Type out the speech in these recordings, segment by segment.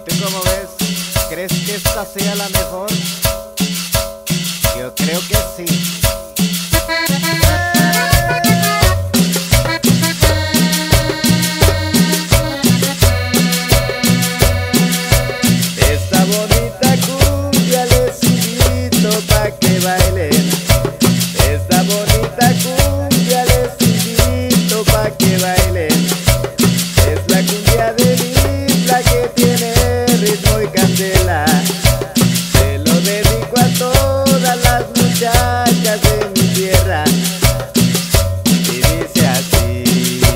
tú cómo ves? ¿Crees que esta sea la mejor? Yo creo que sí. Esta bonita cumbia les invito pa' que bailen. Esta bonita cumbia les invito pa' que bailen. Es la cumbia de Isla que tiene ritmo y candela. Se lo dedico a todas las muchachas de mi tierra. Y dice así.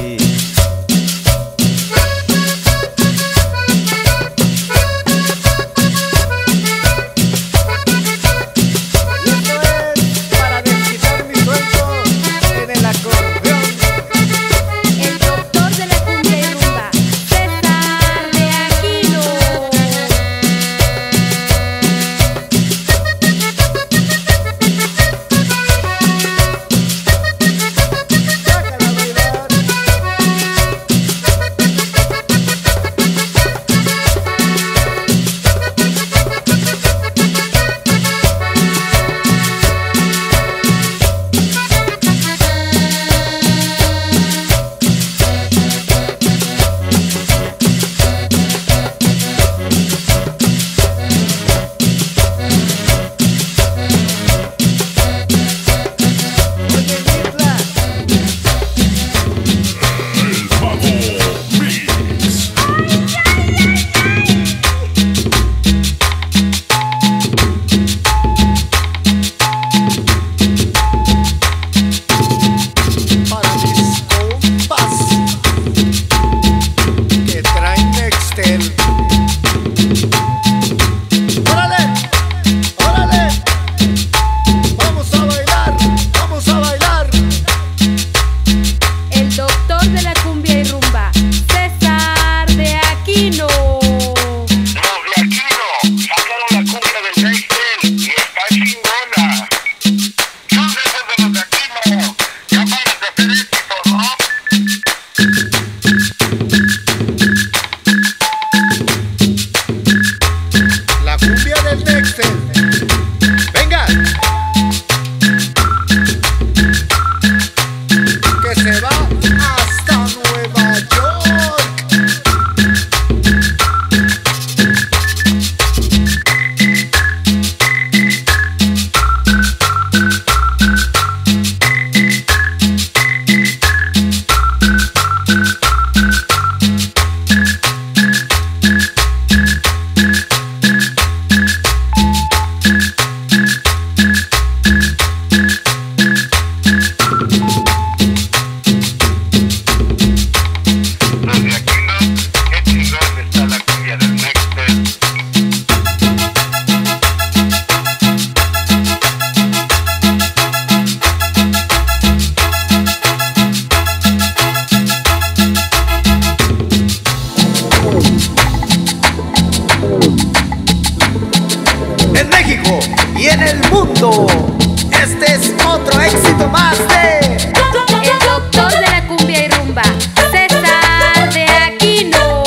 Y esto es para desquitar mi sueño en el acordeón. El doctor de la cumbia y rumba, César de Aquino. Sácala a bailar. Oye, Isla. Para mis compas que traen Nextel. ¡Órale! ¡Órale! ¡Vamos a bailar! ¡Vamos a bailar! El doctor de la cumbia y rumba, César de Aquino. Los de Aquino sacaron la cumbia del Nextel y está chingona. Son de esos de los de Aquino. Ya pares de hacer éxito, ¿no? La cumbia del Nextel. ¡Venga! Que se va hasta Nueva York. Los de Aquino, qué chingón está la cumbia del Nextel. En México y en el mundo, este es otro éxito más de El doctor de la cumbia y rumba, César de Aquino.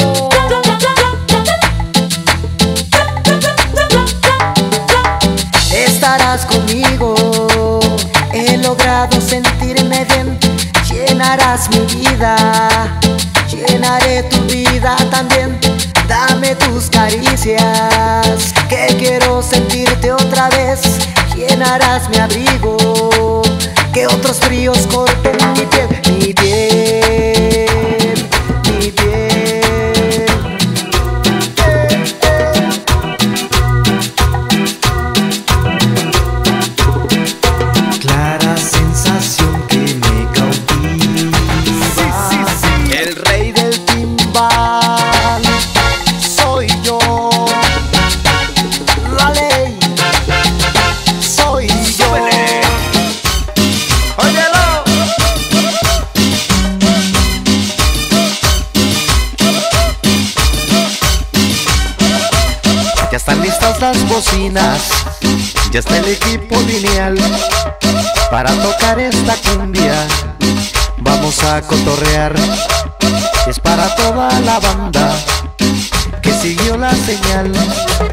Estarás conmigo, he logrado sentirme bien. Llenarás mi vida, llenaré tu vida también. Dame tus caricias, que quiero sentirte otra vez. Llenarás mi abrigo, que otros fríos corten mi piel, mi piel, mi piel. Clara sensación que me cautiva. El rey del timbal soy yo. La ley soy yo. ¡Óyelo! Ya están listas las bocinas, ya está el equipo lineal para tocar esta cumbia. Vamos a cotorrear, es para toda la banda que siguió la señal.